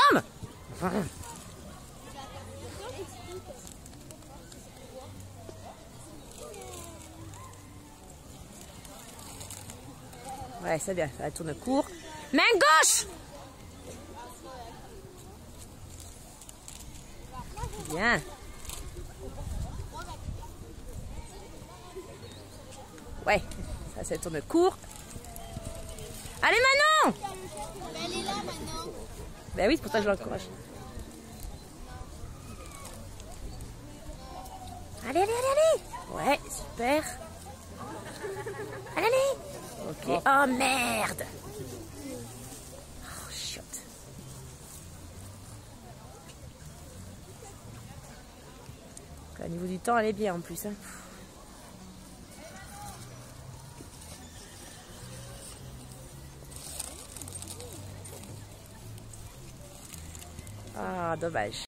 jambes. Ouais, c'est bien, elle tourne court. Main gauche. Bien. Ouais, ça tourne court. Allez Manon! Elle est là maintenant. Ben oui, c'est pour ça que je l'encourage. Allez, allez, allez, allez! Ouais, super. Allez, allez! Ok. Oh merde! Oh, chiotte. Au niveau du temps, elle est bien en plus. Hein. Ah, dommage.